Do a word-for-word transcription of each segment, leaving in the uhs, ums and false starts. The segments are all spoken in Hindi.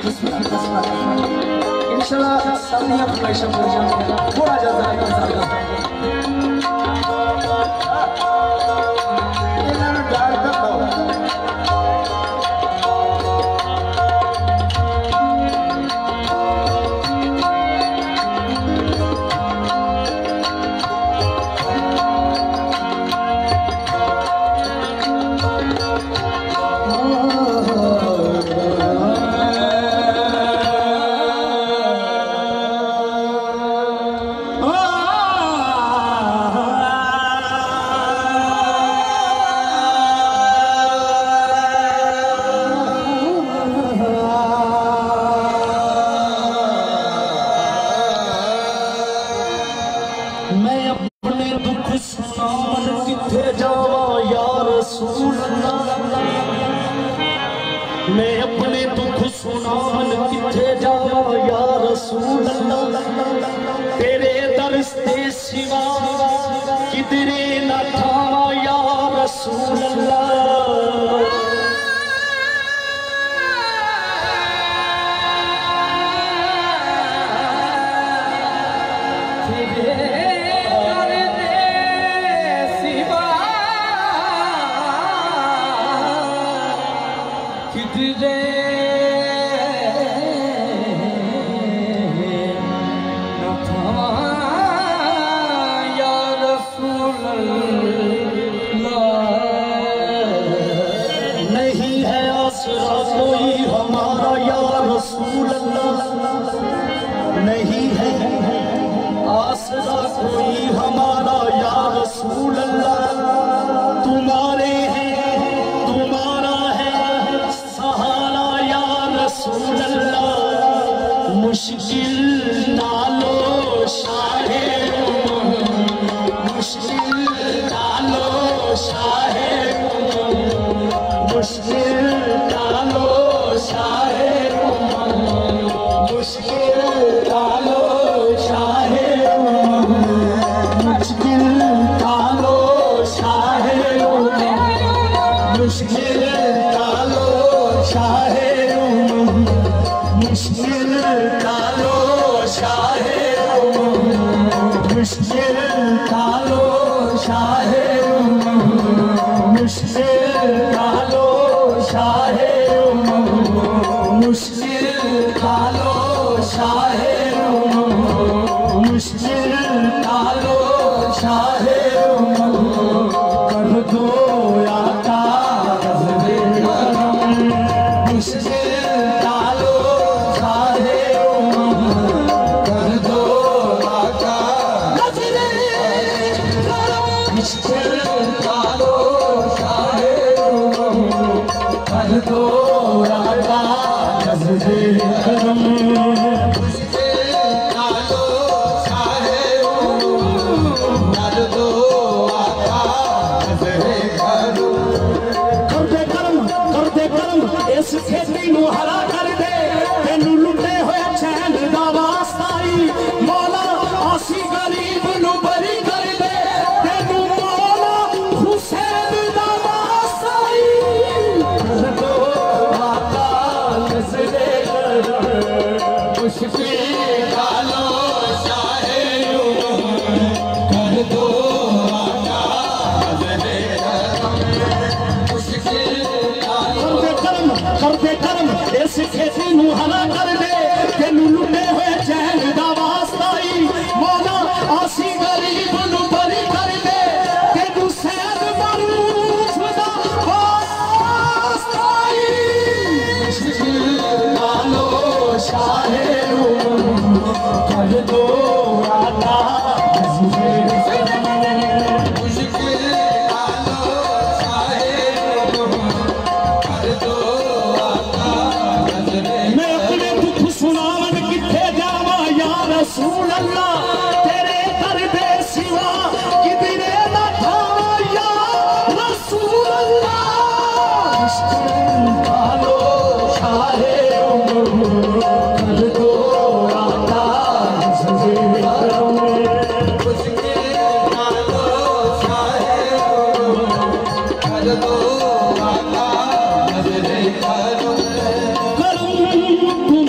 इंशाल्लाह साथियां फरमाइशों पर जाएंगे थोड़ा ज्यादा इन्होंने डाल कर दो मैं अपने दुख सुनान किथे जावा या रसूल अल्लाह तेरे दर से सिवा किधरे न था या रसूल अल्लाह नहीं है आसरा कोई हमारा या रसूल अल्लाह तुम्हारे है तुम्हारा है सहारा या रसूल अल्लाह मुश्किल डालो शाहे मुश्किल डालो शाहे मुश्किल डालो शाहे मुश्किल डालो शाहे मुश्किल डालो शाहे मुश्किल डालो शाहे मुश्किल डालो शाहे मुश्किल डालो शाहे मुश्किल डालो शाहे मुश्किल डालो शाहे मुश्किल डालो शाहे कर दो आका मुश्किल डालो शाहे कर दो आका मुश्किल डालो शाहे कर दो आका इस खेती नू हरा कर दे तेनू लुटे हुए चैन दा वास्ता आई मौला आसी गरीब नू बरी कर दे तेनू मौला हुसैन दा वास्ता आई कर दो आका नज़रे मुश्किल डालो शाहे कर दो आका नज़रे मुश्किल कर दे करम इस खेती नू हला कर दे तेनू लुटे हुए चैन दा वास्ता आई मौला आसी गरीब नू बरी कर दे तेनू सैद मारूफ दा वास्ता आई मुश्किल डालो शाहे कर दो आका रसूल अल्लाह तेरे दर दे सिवा किधरे न था या रसूल अल्लाह मुश्किल डालो शाहे कर दो आका मुश्किल डालो शाहे कर दो आका नज़रे करो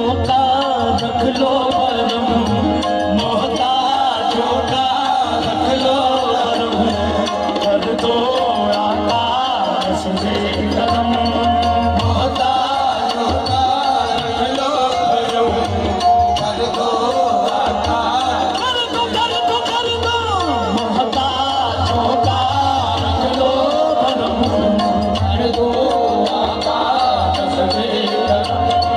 का रख लो भरम, मोहताजों का रख लो भरम, कर दो आकाश से करम, मोहताजों का रख लो भरम, कर दो आकाश, कर दो कर दो कर दो, मोहताजों का रख लो भरम, कर दो आकाश से करम।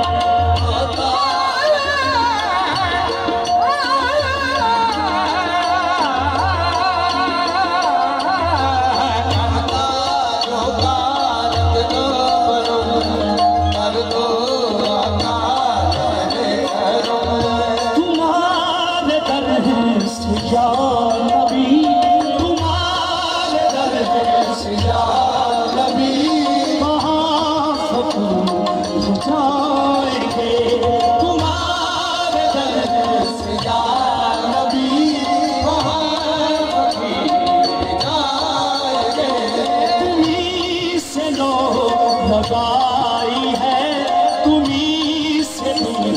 तुम्हारे दर से या नबी, तुम्हारे दर से या नबी, वहाँ फकीर जाएंगे, तुम्हारे दर से या नबी, वहाँ फकीर जाएंगे, तुम्हीं से लो लगाई है, तुम्हीं से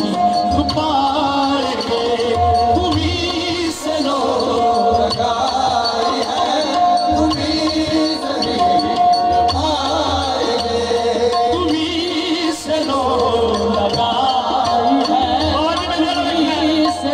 पाएंगे, तुम्हीं से लो लगाई है, तुम्हीं से पाएंगे, तुम्हीं से लो लगाई है, तुम्हीं से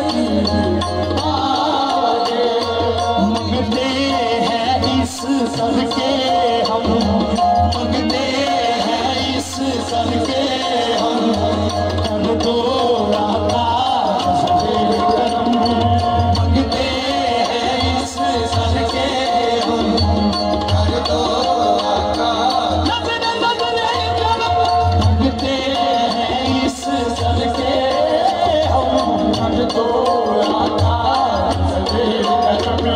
पाएंगे। मंगते हैं इस सर के हम, मंगते हैं इस सर के हम, कर दो आकाश से करम, मंगते हैं इस सर के हम, कर दो आकाश, लगने लगने करम, मंगते हैं इस सर के हम, कर दो आकाश से करम।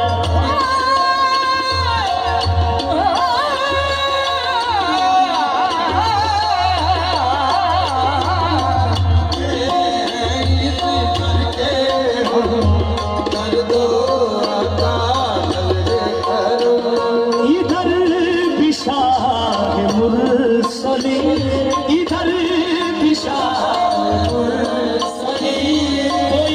इधर बिशार मुरसली, इधर बिशार मुरसली,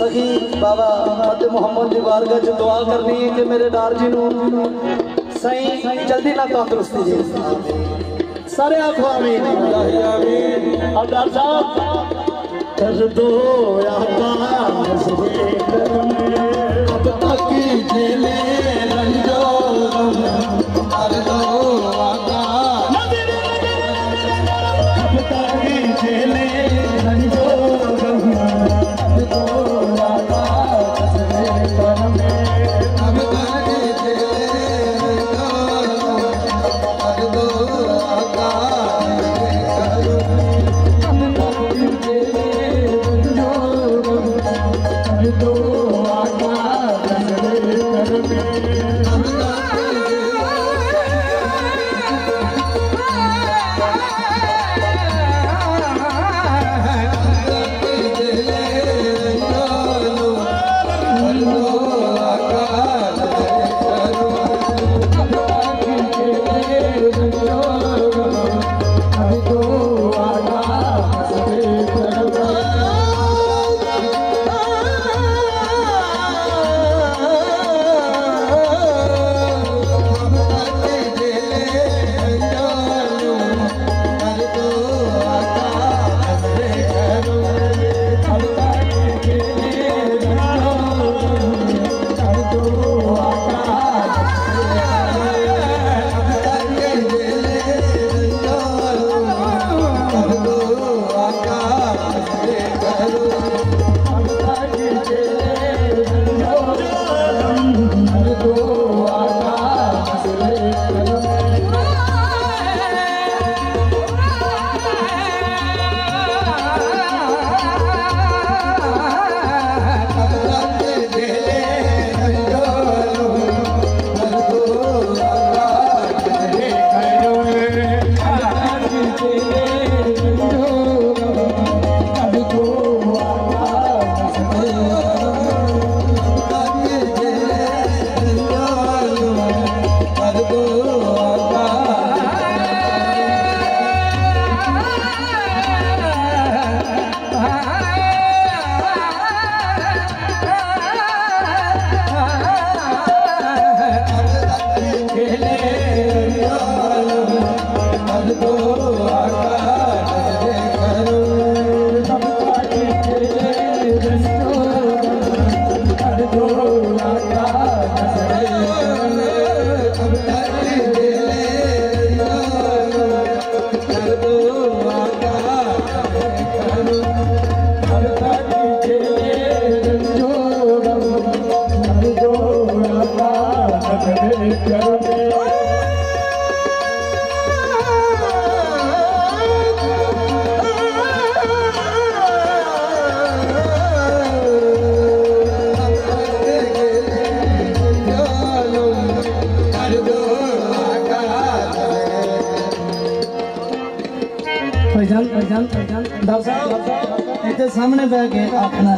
सखी बाबा फतेह मुहम्मद की बारगाह च दुआ करनी है कि मेरे डार जी नूं सही जल्दी ना तंदुरुस्ती दे सारे आखो आमीन आमीन। अब डॉक्टर साहब कर दो आकाश रे अब तक झेले रंजो कर दो आकाश अब तक झेले रंजो अब दो आकाश रे करम अब तक झेले रंजो कर दो आकाश रे करम अब तक झेले रंजो कर दो आकाश रे करम इतने सामने बह के आखना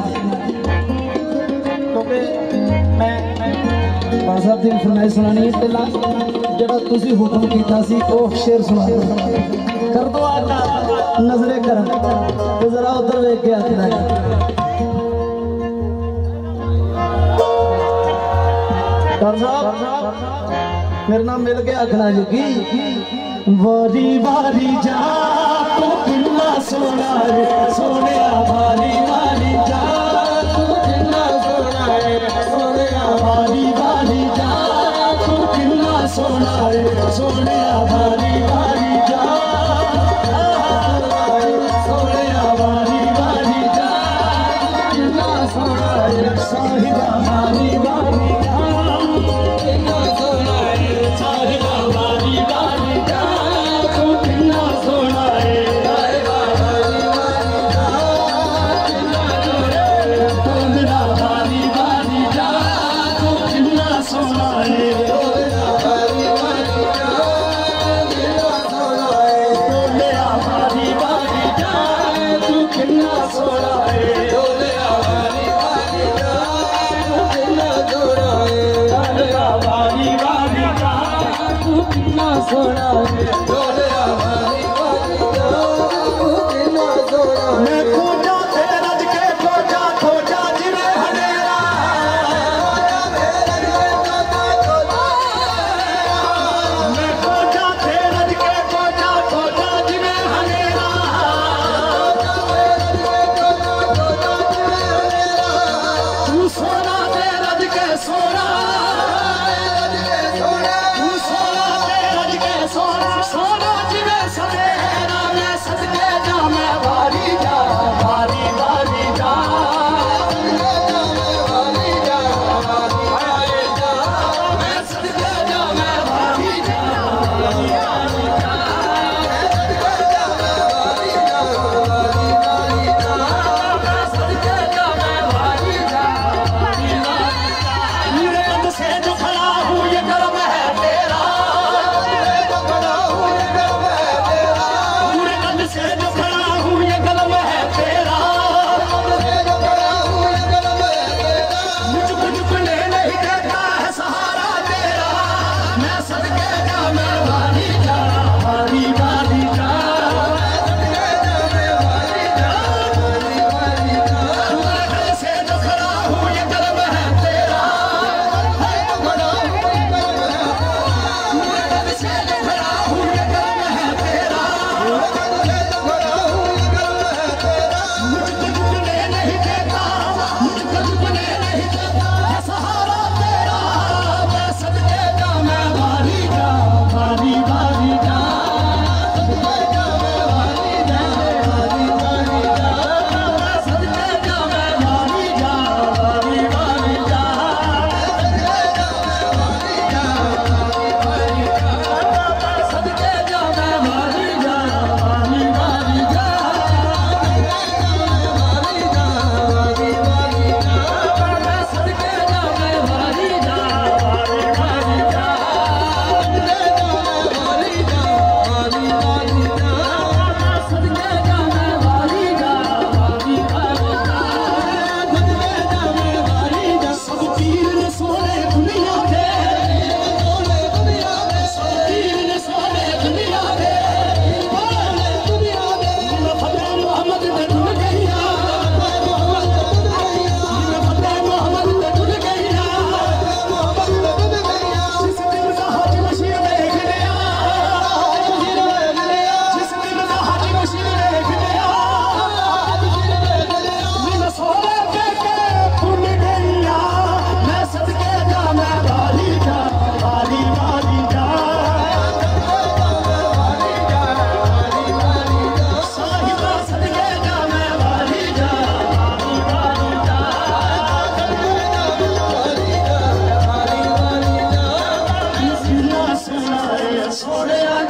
क्योंकि मैं बाबा साहब की फरमाइश सुनानी है पहला जो तुसी हुक्म किया सी वो शेर सुना कर दो आका नजरे करम तो जरा उधर देख के आखना मेरा नाम मिल के आखना जी की वारी वारी जा तू किन्ना सोना रे सोने वारी वारी जा तू किन्ना सोना रे सोने वारी वारी जा तू किन्ना सोना रे सोने वारी वारी जा सोने वारी वारी जा किन्ना सोना रे साहिबा वारी वारी जा किन्ना सोना रे साहिबा वारी वारी जा तू किन्ना सोना रे मैं खोजा तेरे रज के खोजा खोजा जिन्हें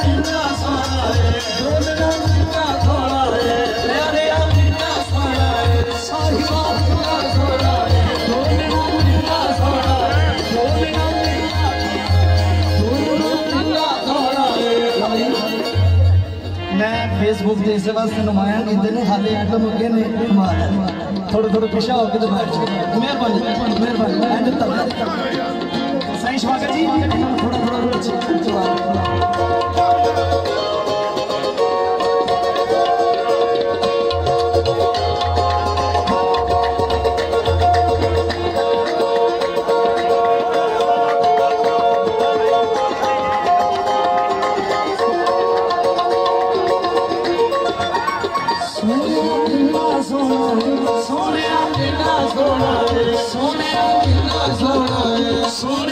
कितना सोना है बोलना कितना थोड़ा है प्यारे कितना सोना है साहिबा कितना सोना है बोलना कितना सोना है बोलना कितना थोड़ा है। मैं फेसबुक से इस वास्ते नुमाया कीते ने हाले एकदम अगे ने कमाल है थोड़े थोड़े पिछा होके तो बैठ जाओ मेहरबानी मेहरबानी एंड तक सही स्वागत जी थोड़ा थोड़ा जवाब सोने सोने